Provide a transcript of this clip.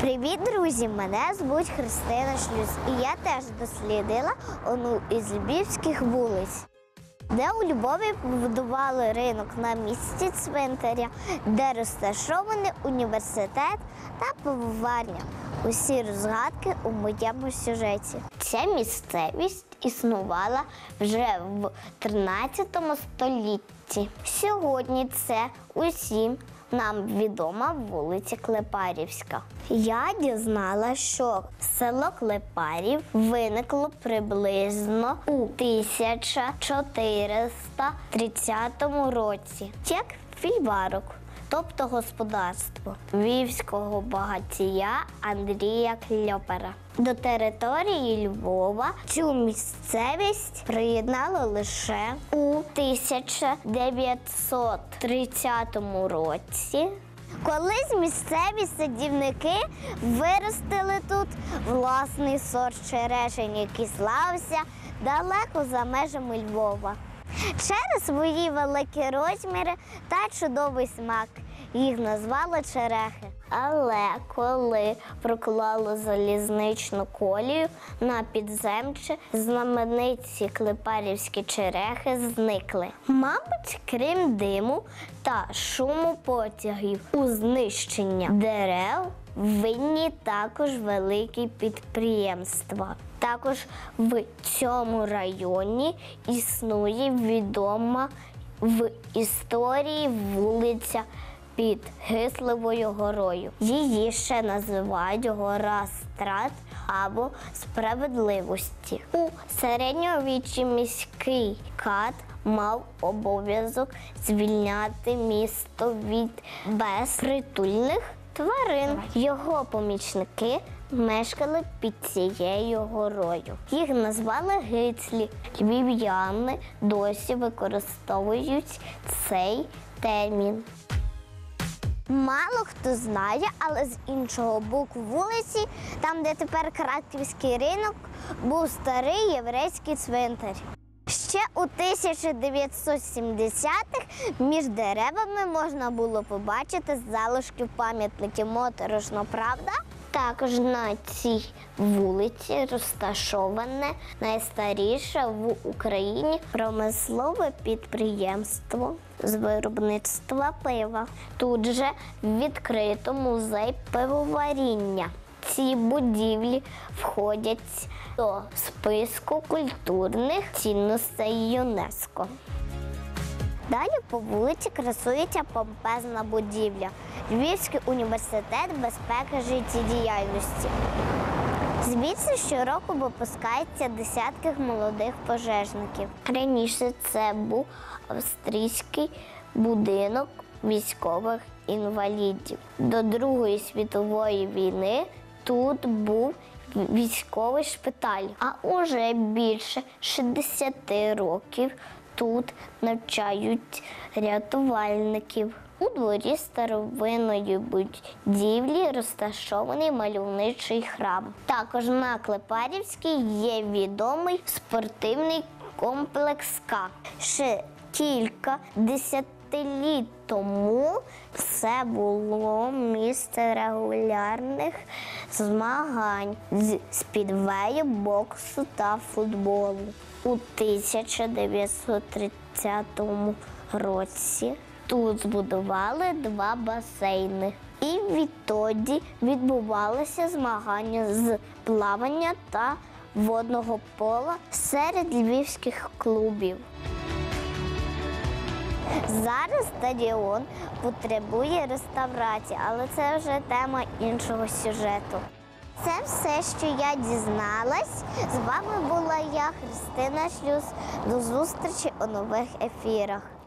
Привіт, друзі! Мене звуть Христина Шлюз, і я теж дослідила одну із львівських вулиць, де у Львові побудували ринок на місці цвинтаря, де розташований університет та пивоварня. Усі розгадки у моєму сюжеті. Ця місцевість існувала вже в 13 столітті. Сьогодні це усім нам відома вулиця Клепарівська. Я дізналася, що село Клепарів виникло приблизно у 1430 році, як фільварок, тобто господарство львівського багатія Андрія Кльопера. До території Львова цю місцевість приєднали лише у 1930 році. Колись місцеві садівники виростили тут власний сорт черешень, який славився далеко за межами Львова. Через свої великі розміри та чудовий смак їх назвали черехи. Але коли проклали залізничну колію на підземче, знамениті клепарівські черехи зникли. Мабуть, крім диму та шуму потягів, у знищення дерев винні також великі підприємства. Також в цьому районі існує відома в історії вулиця під Гисливою горою. Її ще називають Гора Страт або Справедливості. У середньовіччі міський кат мав обов'язок звільняти місто від безпритульних тварин. Його помічники мешкали під цією горою. Їх назвали гицлі. Львів'яни досі використовують цей термін. Мало хто знає, але з іншого боку вулиці, там де тепер Краківський ринок, був старий єврейський цвинтар. Ще у 1970-х між деревами можна було побачити залишки пам'ятників. Моторошно, правда? Також на цій вулиці розташоване найстаріше в Україні промислове підприємство з виробництва пива. Тут же відкрито музей пивоваріння. Ці будівлі входять до списку культурних цінностей ЮНЕСКО. Далі по вулиці красується помпезна будівля – Львівський університет безпеки життєдіяльності. Звідси щороку випускаються десятки молодих пожежників. Раніше це був австрійський будинок військових інвалідів. До Другої світової війни тут був військовий шпиталь, а уже більше 60 років тут навчають рятувальників. У дворі старовинної будівлі розташований мальовничий храм. Також на Клепарівській є відомий спортивний комплекс «К». Ще кілька десятиліть тому це було місце регулярних змагань з спідвею, боксу та футболу. У 1930 році тут збудували 2 басейни. І відтоді відбувалися змагання з плавання та водного пола серед львівських клубів. Зараз стадіон потребує реставрації, але це вже тема іншого сюжету. Це все, що я дізналась. З вами була я, Христина Шлюз. До зустрічі у нових ефірах.